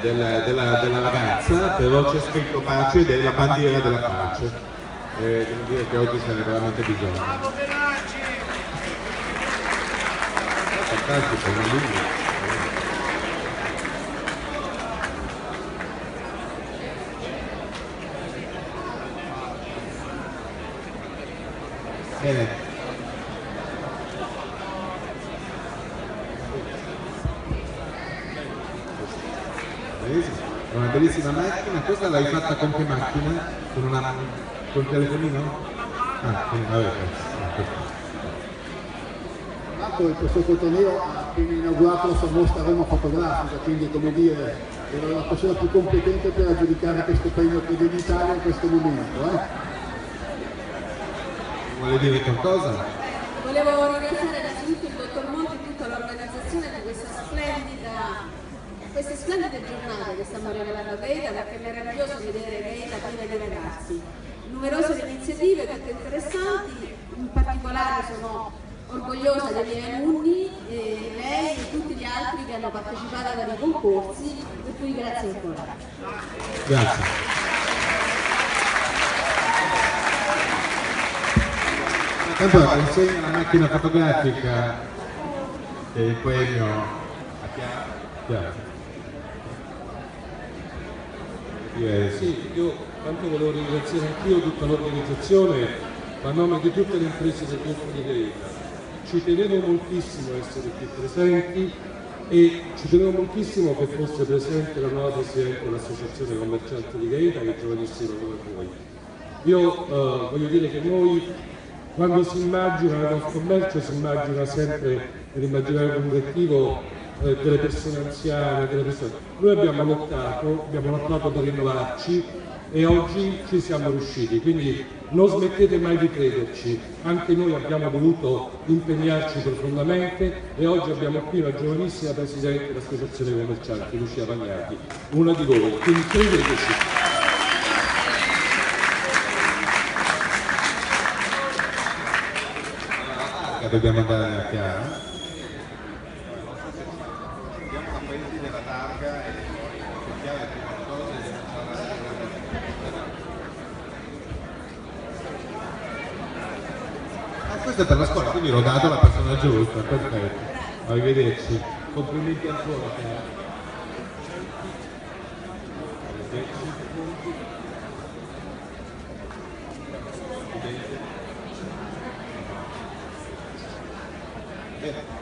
della ragazza, però c'è scritto pace ed è la bandiera della pace. Devo dire che oggi ce n'è veramente bisogno. Fantastico, un libro. Bene. È una bellissima macchina. Questa l'hai fatta con che macchina? Con il telefonino? Ah, vabbè. Questo Cotoneo ha appena inaugurato la sua mostra Roma fotografica, quindi come dire, era la persona più competente per aggiudicare questo premio che viene in Italia in questo momento. Vuole dire qualcosa? Volevo ringraziare innanzitutto il dottor Monti e tutta l'organizzazione di queste splendide giornate che stiamo regalando a Gaeta, perché è meraviglioso vedere Gaeta piena di ragazzi. Numerose iniziative, tutte interessanti, in particolare sono orgogliosa di Elia Munni, lei e tutti gli altri che hanno partecipato a vari concorsi, per cui grazie ancora. Grazie. Allora, consegna la macchina fotografica e il premio a Chiara. Sì, io tanto volevo ringraziare anch'io tutta l'organizzazione a nome di tutte le imprese del gruppo di Gaeta. Ci tenevo moltissimo a essere qui presenti e ci tenevo moltissimo che fosse presente la nuova Presidente dell'Associazione Commercianti di Gaeta, che è giovanissima come voi. Io voglio dire che noi, quando si immagina il nostro commercio, si immagina sempre nell'immaginario collettivo delle persone anziane, delle persone. Noi abbiamo lottato per rinnovarci e oggi ci siamo riusciti, quindi non smettete mai di crederci. Anche noi abbiamo dovuto impegnarci profondamente e oggi abbiamo qui una giovanissima Presidente dell'Associazione Commercianti, Lucia Pagnati, una di voi, quindi credeteci. Dobbiamo andare a Chiara. Questo è per la scuola, quindi l'ho dato alla persona giusta, perfetto. Arrivederci. Complimenti ancora. Arrivederci.